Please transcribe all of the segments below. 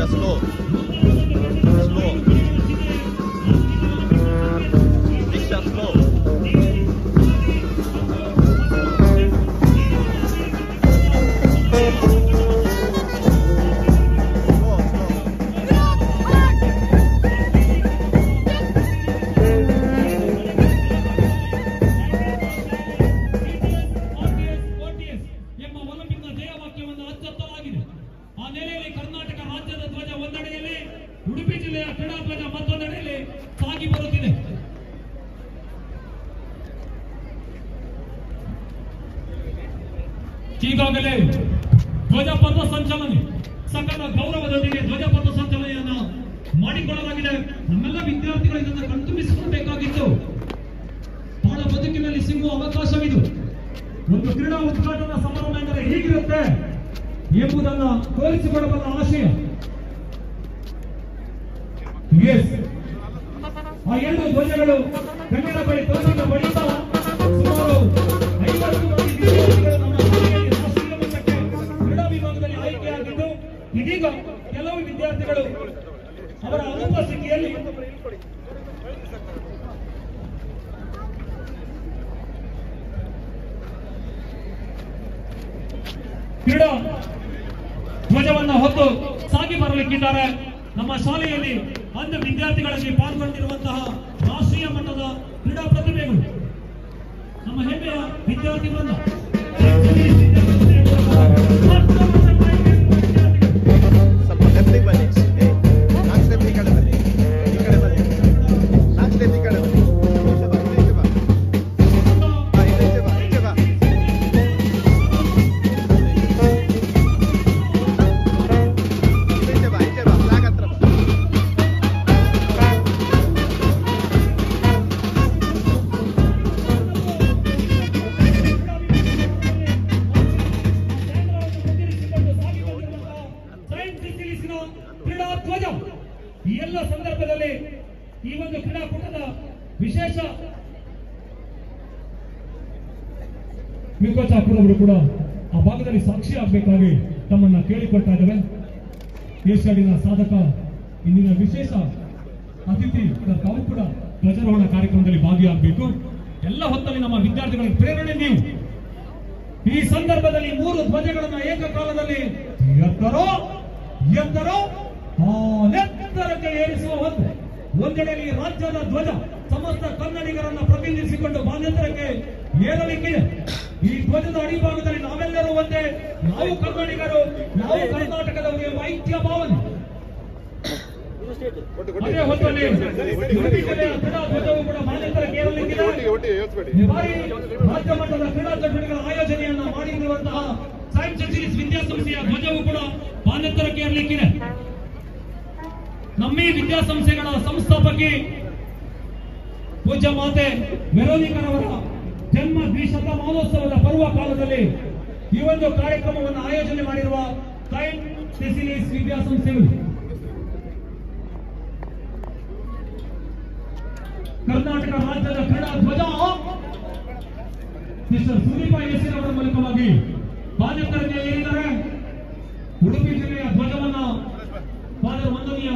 slow. Diksha, slow. Karnataka ರಾಜ್ಯದ ಧ್ವಜ ಒಂದೆಡೆಯಲ್ಲಿ, ಉಡುಪಿ ಜಿಲ್ಲೆಯ ಕ್ರೀಡಾ ಧ್ವಜ ಮತ್ತೊಂದೆಡೆಯಲ್ಲಿ ಸಾಗಿ ಬರುತ್ತಿದೆ. ಈಗಾಗಲೇ ಧ್ವಜ ಪಥ ಸಂಚಲನೆ ಸಕಲ ಗೌರವದೊಂದಿಗೆ ಧ್ವಜ ಪಥ ಸಂಚಲನೆಯನ್ನ ಮಾಡಿಕೊಳ್ಳಲಾಗಿದೆ. ನಮ್ಮೆಲ್ಲ ವಿದ್ಯಾರ್ಥಿಗಳು ಇದನ್ನು ಕಣ್ತುಂಬಿಸಿಕೊಳ್ಳಬೇಕಾಗಿತ್ತು. ಬಹಳ ಬದುಕಿನಲ್ಲಿ ಸಿಗುವ ಅವಕಾಶವಿದು. ಒಂದು ಕ್ರೀಡಾ ಉದ್ಘಾಟನಾ ಸಮಾರಂಭ ಎಂದರೆ ಹೀಗಿರುತ್ತೆ ಎಂಬುದನ್ನು ತೋರಿಸಿಕೊಡಬಲ್ಲ ಆಶಯ. ಆ ಎರಡು ಧ್ವಜಗಳು ಕನ್ನಡ ಬಳಿ ತೋರಿಸಿದ ಬಳಿಕ ಸುಮಾರು 50 ಮಂದಿ ವಿದ್ಯಾರ್ಥಿಗಳು ನಮ್ಮ ಶಾಲೆಯಲ್ಲಿ ರಾಷ್ಟ್ರೀಯ ಮಟ್ಟಕ್ಕೆ ಕ್ರೀಡಾ ವಿಭಾಗದಲ್ಲಿ ಆಯ್ಕೆಯಾಗಿದ್ದು, ಇದೀಗ ಕೆಲವು ವಿದ್ಯಾರ್ಥಿಗಳು ಅವರ ಅನುಪಸ್ಥಿತಿಯಲ್ಲಿ ಕ್ರೀಡಾ ಧ್ವಜವನ್ನ ಹೊತ್ತು ಸಾಗಿ ಬರಲಿಕ್ಕಿದ್ದಾರೆ. ನಮ್ಮ ಶಾಲೆಯಲ್ಲಿ ಅಂದು ವಿದ್ಯಾರ್ಥಿಗಳಲ್ಲಿ ಪಾಲ್ಗೊಂಡಿರುವಂತಹ ರಾಷ್ಟ್ರೀಯ ಮಟ್ಟದ ಕ್ರೀಡಾ ಪ್ರತಿಭೆಗಳು, ನಮ್ಮ ಹೆಮ್ಮೆಯ ವಿದ್ಯಾರ್ಥಿ ವೃಂದ. ಕ್ರೀಡಾ ಧ್ವಜ ಈ ಎಲ್ಲ ಸಂದರ್ಭದಲ್ಲಿ ಈ ಒಂದು ಕ್ರೀಡಾಕೂಟದ ವಿಶೇಷ ಚಾಕೂರ್ ಅವರು ಕೂಡ ಆ ಭಾಗದಲ್ಲಿ ಸಾಕ್ಷಿ ಆಗಬೇಕಾಗಿ ತಮ್ಮನ್ನ ಕೇಳಿಕೊಳ್ತಾ ಇದ್ದೇವೆ. ಏಷ್ಯಾಡಿನ ಸಾಧಕ ಇಂದಿನ ವಿಶೇಷ ಅತಿಥಿ ತಾವು ಕೂಡ ಧ್ವಜಾರೋಹಣ ಕಾರ್ಯಕ್ರಮದಲ್ಲಿ ಭಾಗಿಯಾಗಬೇಕು. ಎಲ್ಲ ಹೊತ್ತಲ್ಲಿ ನಮ್ಮ ವಿದ್ಯಾರ್ಥಿಗಳಿಗೆ ಪ್ರೇರಣೆ ನೀವು. ಈ ಸಂದರ್ಭದಲ್ಲಿ 3 ಧ್ವಜಗಳನ್ನು ಏಕಕಾಲದಲ್ಲಿ ಎತ್ತರೋ ನೆತ್ತರಕ್ಕೆ ಏರಿಸುವ ಒಂದೆಡೆಯಲ್ಲಿ ರಾಜ್ಯದ ಧ್ವಜ ಸಮಸ್ತ ಕನ್ನಡಿಗರನ್ನ ಪ್ರತಿನಿಧಿಸಿಕೊಂಡು ಬಾನೆತ್ತರಕ್ಕೆ ಏರಲಿಕ್ಕಿದೆ. ಈ ಧ್ವಜದ ಅಡಿಭಾಗದಲ್ಲಿ ನಾವೆಲ್ಲರೂ ಒಂದೇ, ನಾವು ಕನ್ನಡಿಗರು, ನಾವು ಕರ್ನಾಟಕದವರು ಎಂಬ ಐಕ್ಯ ಭಾವನೆ. ಅದೇ ಹೊತ್ತಲ್ಲಿ ಉಡುಪಿ ಜಿಲ್ಲೆಯ ಕ್ರೀಡಾ ಧ್ವಜವು ಕೂಡ ಬಾನೆತ್ತರಕ್ಕೆ ಏರಲಿಕ್ಕಿದೆ. ರಾಜ್ಯ ಮಟ್ಟದ ಕ್ರೀಡಾ ಚಟುವಟಿಕೆಗಳ ಆಯೋಜನೆಯನ್ನ ಮಾಡಿರುವಂತಹ ಸೈನ್ಸ್ ಸಿಟೀಸ್ ವಿದ್ಯಾಸಂಸ್ಥೆಯ ಧ್ವಜವು ಕೂಡ ಬಾನೆತ್ತರಕ್ಕೆ ಏರಲಿಕ್ಕಿದೆ. ನಮ್ಮ ಈ ವಿದ್ಯಾಸಂಸ್ಥೆಗಳ ಸಂಸ್ಥಾಪಕಿ ಪೂಜ್ಯ ಮಾತೆ ವೆರೋನಿಕರವರ ಜನ್ಮ ದ್ವಿಶತಮಾನೋತ್ಸವದ ಪರ್ವ ಕಾಲದಲ್ಲಿ ಈ ಒಂದು ಕಾರ್ಯಕ್ರಮವನ್ನು ಆಯೋಜನೆ ಮಾಡಿರುವ ಸೈನ್ಸ್ ಸಿಟೀಸ್ ವಿದ್ಯಾಸಂಸ್ಥೆಗಳು ಕರ್ನಾಟಕ ರಾಜ್ಯದ ಕ್ರೀಡಾ ಧ್ವಜ ಮಿಸ್ಟರ್ ಸುದೀಪ ಎಸ್ಸಿನವರ ಮೂಲಕವಾಗಿ ಬಾನೆತ್ತರಕ್ಕೆ ಏರಿದ್ದಾರೆ. ಉಡುಪಿ ಜಿಲ್ಲೆಯ ಧ್ವಜವನ್ನ ಫಾದರ್ ವಂದನೀಯ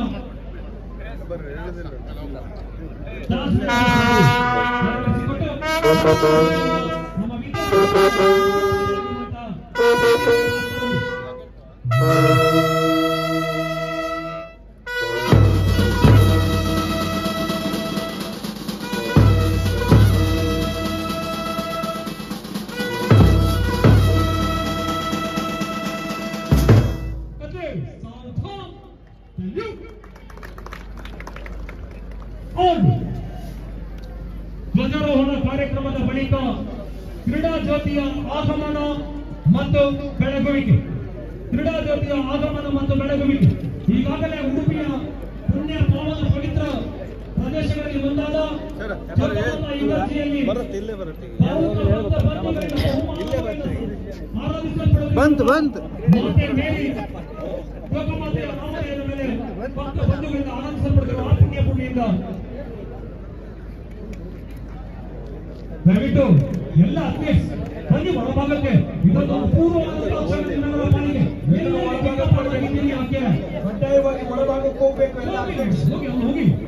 ನಮ್ಮ ಧ್ವಜಾರೋಹಣ ಕಾರ್ಯಕ್ರಮದ ಬಳಿಕ ಕ್ರೀಡಾ ಜ್ಯೋತಿಯ ಆಗಮನ ಮತ್ತು ಬೆಳಗುವಿಕೆ. ಕ್ರೀಡಾ ಜ್ಯೋತಿಯ ಆಗಮನ ಮತ್ತು ಬೆಳಗುವಿಕೆ ಈಗಾಗಲೇ ಉಡುಪಿಯ ಪುಣ್ಯ ಪಾವನ ಪವಿತ್ರ ಪ್ರದೇಶಗಳಲ್ಲಿ ಒಂದಾದ ಯುಗಾದಿಯಲ್ಲಿ ಲೋಕಮಾತೆಯ ರಾಮಾಯಣದ ಮೇಲೆ ಭಕ್ತ ಬಂಧುಗಳಿಂದ ಆನಂದಿಸಲ್ಪಡುತ್ತಿರುವ ಆ ಪುಣ್ಯ ಭೂಮಿಯಿಂದ ದಯವಿಟ್ಟು ಎಲ್ಲ ಅಥ್ಲೀಟ್ಸ್ ಬನ್ನಿ ಒಳಭಾಗಕ್ಕೆ. ಇದೊಂದು ಅಪೂರ್ವವಾದ ಕಡ್ಡಾಯವಾಗಿ ಹೋಗ್ಬೇಕು ಎಲ್ಲ ಹೋಗಿ ಹೋಗಿ